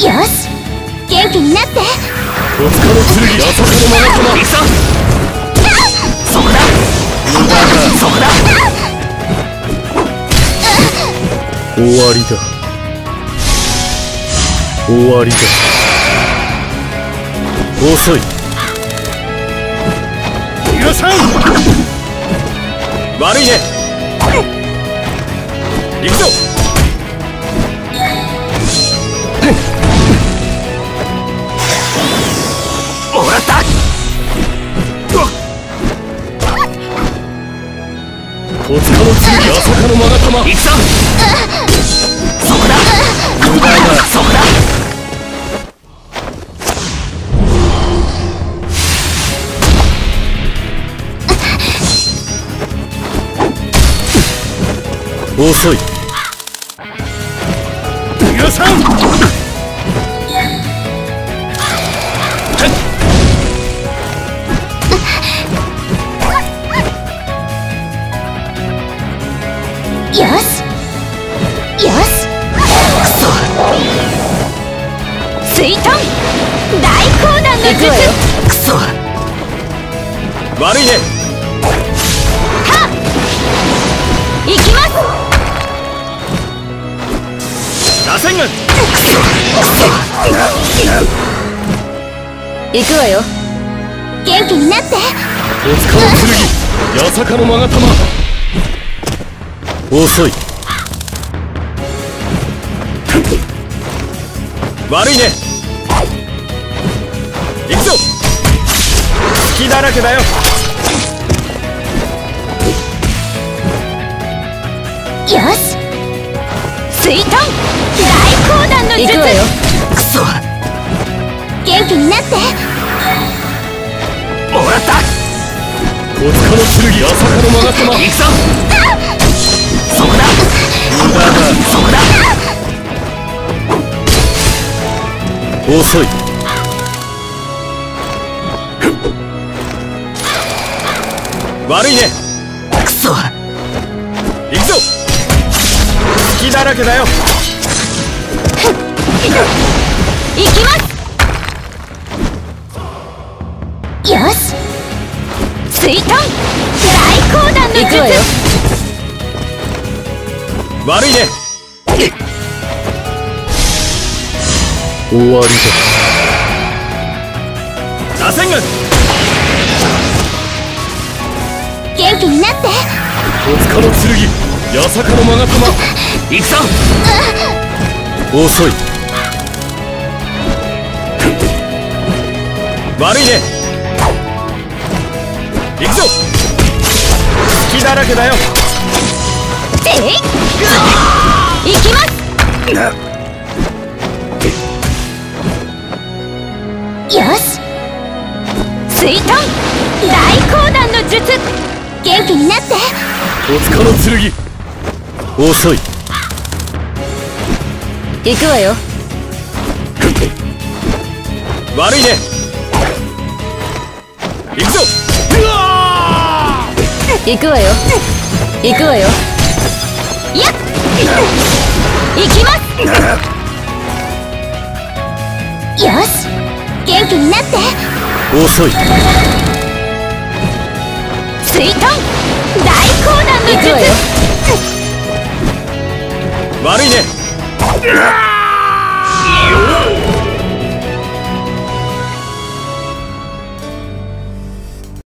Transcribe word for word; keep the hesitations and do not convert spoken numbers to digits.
よし、元気になって。 戸塚の剣、八坂のマガ様。 そこだ、そこだ。 終わりだ、終わりだ。遅い。許さん。悪いね。行くぞ。 もらった。 戸塚の剣、八坂のマガ様。 行くぞ。そこだ、 無駄だ。 そこだ。 遅い。許さん。 よし、よし。 くそ。 水遁大講談の術。 くそ。 悪いね。 はっ、行きます。 螺旋軍。 行くわよ。元気になって。 戸塚の剣、八坂のマガ様。遅い。悪いね。行くぞ。隙だらけだよ。 よし、水遁大講談の術。行くわよ。 くそ。 元気になって。 もらった。 戸塚の剣、八坂のマガ様。 行くぞ。そこだ、 無駄だ。 そこだ。 遅い。悪いね。 くそ。 行くぞ。隙だらけだよ。 行きます。よし、水遁大講談の術。 悪いね。終わりだ。螺旋軍。 元気になって。 戸塚の剣、八坂のマガ様。 行くぞ。 遅い。悪いね。行くぞ。隙だらけだよ。 てい、行きます。よし、水遁大講談の術。元気になって。 戸塚の剣。遅い。 行くわよ。 悪いね。行くぞ。 行くわよ。行くわよ。やっ、行きます。よし、元気になって。 遅い。 水遁大講談の術。 悪いね。